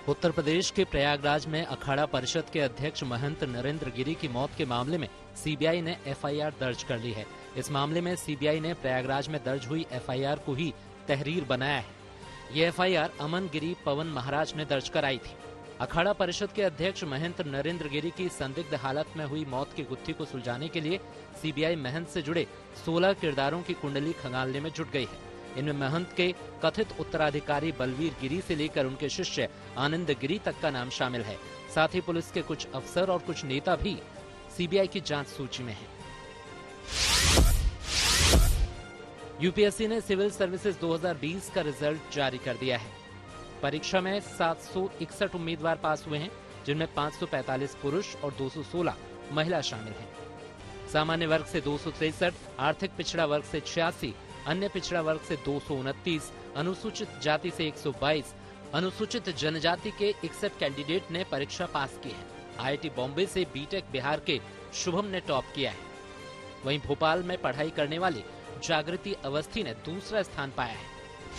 उत्तर प्रदेश के प्रयागराज में अखाड़ा परिषद के अध्यक्ष महंत नरेंद्र गिरी की मौत के मामले में सीबीआई ने एफआईआर दर्ज कर ली है। इस मामले में सीबीआई ने प्रयागराज में दर्ज हुई एफआईआर को ही तहरीर बनाया है। ये एफआईआर अमन गिरी पवन महाराज ने दर्ज कराई थी। अखाड़ा परिषद के अध्यक्ष महंत नरेंद्र गिरी की संदिग्ध हालत में हुई मौत की गुत्थी को सुलझाने के लिए सीबीआई महंत से जुड़े 16 किरदारों की कुंडली खंगालने में जुट गई है। इनमें महंत के कथित उत्तराधिकारी बलवीर गिरी से लेकर उनके शिष्य आनंद गिरी तक का नाम शामिल है। साथ ही पुलिस के कुछ अफसर और कुछ नेता भी सीबीआई की जांच सूची में हैं। यूपीएससी ने सिविल सर्विसेज 2020 का रिजल्ट जारी कर दिया है। परीक्षा में 761 उम्मीदवार पास हुए हैं, जिनमें 545 पुरुष और 216 महिला शामिल हैं। सामान्य वर्ग से 263, आर्थिक पिछड़ा वर्ग से 86, अन्य पिछड़ा वर्ग से 229, अनुसूचित जाति से 122, अनुसूचित जनजाति के 61 कैंडिडेट ने परीक्षा पास की है। आईआईटी बॉम्बे से बीटेक बिहार के शुभम ने टॉप किया है। वहीं भोपाल में पढ़ाई करने वाली जागृति अवस्थी ने दूसरा स्थान पाया है।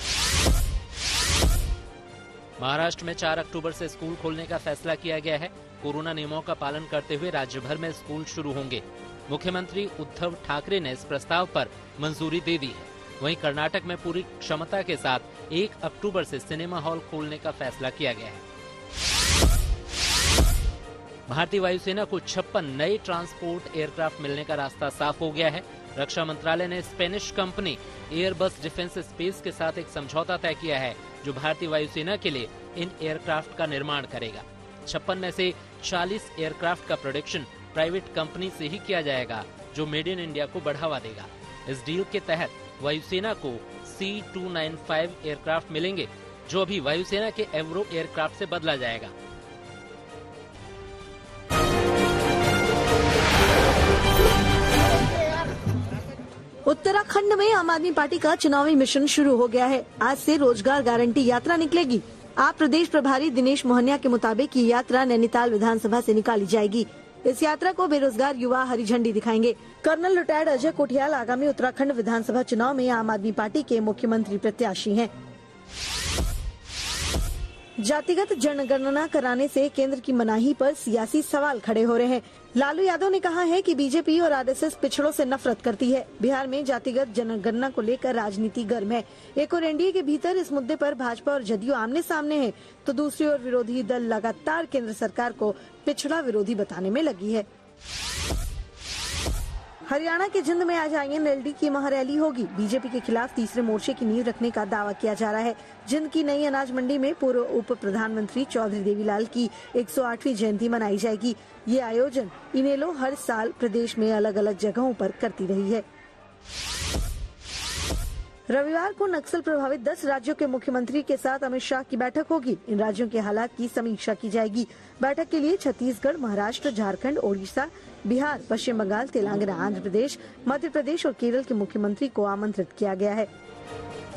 महाराष्ट्र में 4 अक्टूबर से स्कूल खोलने का फैसला किया गया है। कोरोना नियमों का पालन करते हुए राज्य भर में स्कूल शुरू होंगे। मुख्यमंत्री उद्धव ठाकरे ने इस प्रस्ताव पर मंजूरी दे दी है। वहीं कर्नाटक में पूरी क्षमता के साथ 1 अक्टूबर से सिनेमा हॉल खोलने का फैसला किया गया है। भारतीय वायुसेना को 56 नए ट्रांसपोर्ट एयरक्राफ्ट मिलने का रास्ता साफ हो गया है। रक्षा मंत्रालय ने Spanish company Airbus defence space के साथ एक समझौता तय किया है, जो भारतीय वायुसेना के लिए इन एयरक्राफ्ट का निर्माण करेगा। 56 में से 40 एयरक्राफ्ट का प्रोडक्शन प्राइवेट कंपनी से ही किया जाएगा, जो मेड इन इंडिया को बढ़ावा देगा। इस डील के तहत वायुसेना को C295 एयरक्राफ्ट मिलेंगे, जो अभी वायुसेना के एवरो एयरक्राफ्ट से बदला जाएगा। उत्तराखंड में आम आदमी पार्टी का चुनावी मिशन शुरू हो गया है। आज से रोजगार गारंटी यात्रा निकलेगी। आप प्रदेश प्रभारी दिनेश मोहनिया के मुताबिक ये यात्रा नैनीताल विधानसभा से निकाली जाएगी। इस यात्रा को बेरोजगार युवा हरी झंडी दिखाएंगे। कर्नल रिटायर्ड अजय कोठियाल आगामी उत्तराखंड विधानसभा चुनाव में आम आदमी पार्टी के मुख्यमंत्री प्रत्याशी हैं। जातिगत जनगणना कराने से केंद्र की मनाही पर सियासी सवाल खड़े हो रहे हैं। लालू यादव ने कहा है कि बीजेपी और आरएसएस पिछड़ों से नफरत करती है। बिहार में जातिगत जनगणना को लेकर राजनीति गर्म है। एक और एनडीए के भीतर इस मुद्दे पर भाजपा और जदयू आमने सामने है, तो दूसरी ओर विरोधी दल लगातार केंद्र सरकार को पिछड़ा विरोधी बताने में लगी है। हरियाणा के जिंद में आज आईएनएलडी की महारैली होगी। बीजेपी के खिलाफ तीसरे मोर्चे की नींव रखने का दावा किया जा रहा है। जिंद की नई अनाज मंडी में पूर्व उप प्रधानमंत्री चौधरी देवीलाल की 108वीं जयंती मनाई जाएगी। ये आयोजन इनेलो हर साल प्रदेश में अलग अलग जगहों पर करती रही है। रविवार को नक्सल प्रभावित 10 राज्यों के मुख्यमंत्री के साथ अमित शाह की बैठक होगी। इन राज्यों के हालात की समीक्षा की जाएगी। बैठक के लिए छत्तीसगढ़, महाराष्ट्र, झारखंड, ओडिशा, बिहार, पश्चिम बंगाल, तेलंगाना, आंध्र प्रदेश, मध्य प्रदेश और केरल के मुख्यमंत्री को आमंत्रित किया गया है।